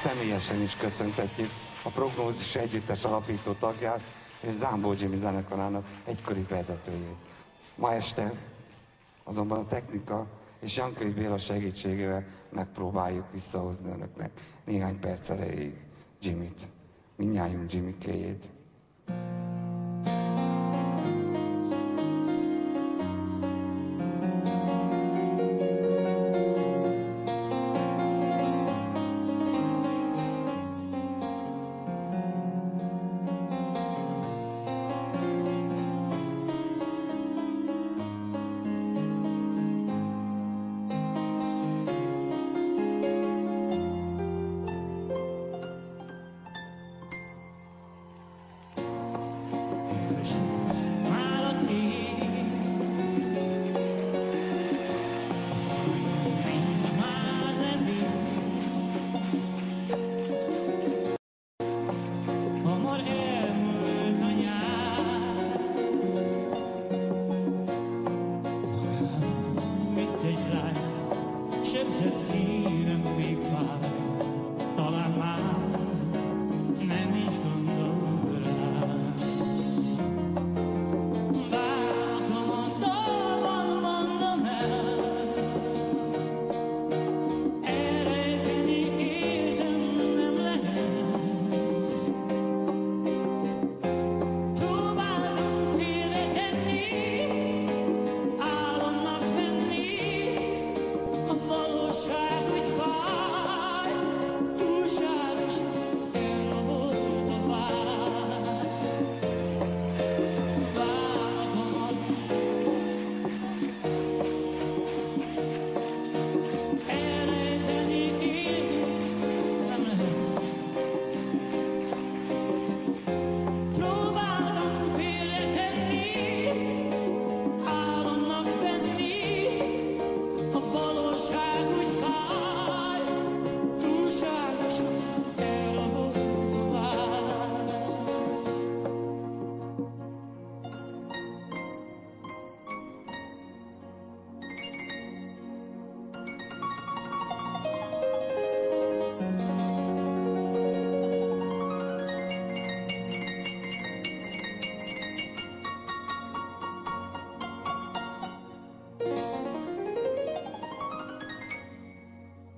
személyesen is köszöntetjük a Prognózis Együttes alapító tagját és Zámbó Jimmy zenekarának egykori vezetőjét. Ma este azonban a technika és Jankai Béla segítségével megpróbáljuk visszahozni önöknek néhány perc erejéig Jimmyt, mindnyájunk Jimmy-kéjét. Sebzett szívem még fáj, talán már nem is gondol rá. Bánatom a dalban mondom el, elrejteni érzem nem lehet. Próbálom félretenni, álomnak venni, a valóság úgy fáj, túlságosan elrabolt a vágy. Bánatomat elrejteni érzem nem lehet. Próbáltam félretenni, álomnak venni, a valóság úgy fáj, túlságosan elrabolt a vágy.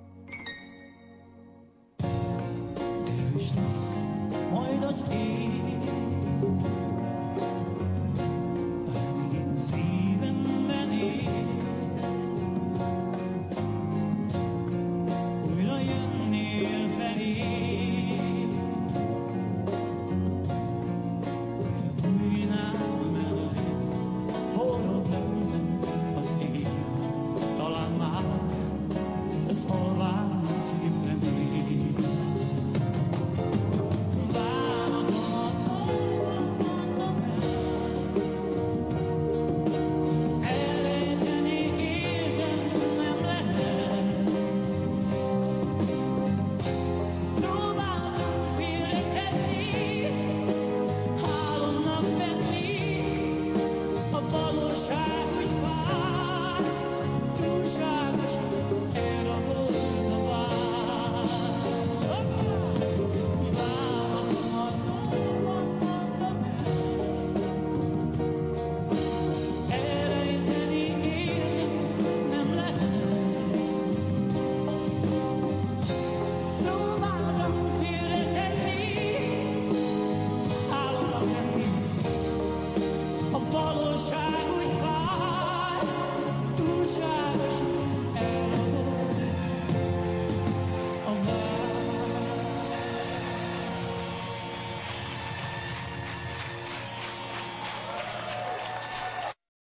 Erős lesz majd az ég,